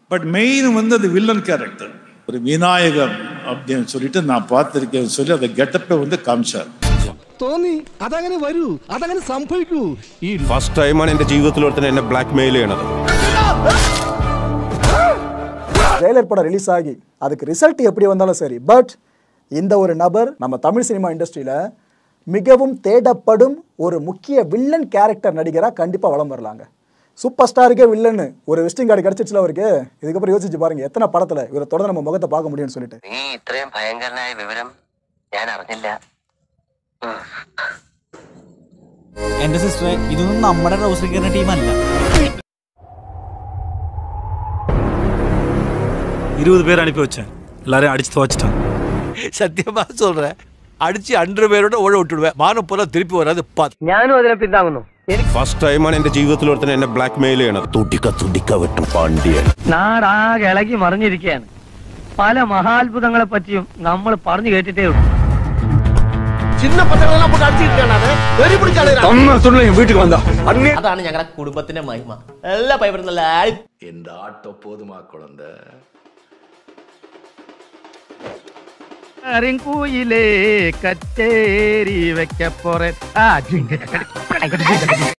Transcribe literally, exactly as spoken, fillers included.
But main வந்து அது villain character. ஒரு விநாயகம் அப்படின்னு சொல்லிட்டு நான் பார்த்துருக்கேன்னு சொல்லி அந்த கெட்டப்பை வந்து காமிச்சார். തോന്നി അതങ്ങനെ വരൂ, അതങ്ങനെ സംഭവിക്കൂ. ഈ ഫസ്റ്റ് ടൈമാണ് എന്റെ ജീവിതത്തിൽ ഒരുത്തൻ എന്നെ ബ്ലാക്ക് മെയിൽ ചെയ്യണത്. ட்ரெய்லர் படம் ரிலீஸ் ஆகி அதுக்கு ரிசல்ட் எப்படி வந்தாலும் சரி, பட் இந்த ஒரு நபர் நம்ம தமிழ் சினிமா இண்டஸ்ட்ரியில் மிகவும் தேடப்படும் ஒரு முக்கிய வில்லன் கேரக்டர் நடிகராக கண்டிப்பாக வளம் வரலாங்க. சூப்பர் ஸ்டாருக்கே வில்லன்னு ஒரு விசிட்டிங் கார்டு கிடச்சிச்சுல அவருக்கு. இதுக்கப்புறம் யோசிச்சு பாருங்க எத்தனை படத்தில் இவரை தொடர்ந்து நம்ம முகத்தை பார்க்க முடியும்னு சொல்லிட்டு. നീ ഇത്രയും ഭയങ്കരനായ വിവരം ഞാൻ അറിഞ്ഞില്ല. എന്റെ സിസ്റ്ററെ, ഇതൊന്നും നമ്മുടെ റൗസറിക്കുന്ന ടീമല്ല. இருபது பேர் அனுப்பி வச்சேன், எல்லாரையும் அடிச்சு துவச்சிட்டான். സത്യമാ சொல்றேன், അടിച്ച് അണ്ടർ പേരോട് ഓഴ വിട്ടുടുവേ, മാനം പോലെ തിരിപ്പി വരാതെ. ഞാനും അതിനെ പിന്താങ്ങുന്നു. ഫസ്റ്റ് ടൈമാണ് എന്റെ ജീവിതത്തിൽ ഒരുത്തൻ എന്നെ ബ്ലാക്ക് മെയിൽ ചെയ്യണത്. തുടിക്ക തുടിക്ക വെട്ടും പാണ്ഡ്യൻ. നാടാകെ ഇളകി മറിഞ്ഞിരിക്കുകയാണ്. പല മഹാത്ഭുതങ്ങളെ പറ്റിയും നമ്മൾ പറഞ്ഞു കേട്ടിട്ടേ ഉള്ളൂ. ചിന്ന പത്രങ്ങളെല്ലാം പോട്ട് അടിച്ചിട്ടാണ് വീട്ടിൽ വന്ന. അതാണ് ഞങ്ങളുടെ കുടുംബത്തിന്റെ മഹിമ. എല്ലാ പൈപ്പറും എന്റെ ആട്ടോ പോതുമാ കുളന്ത. ിലെ കച്ചേരി വെക്കപ്പോറെ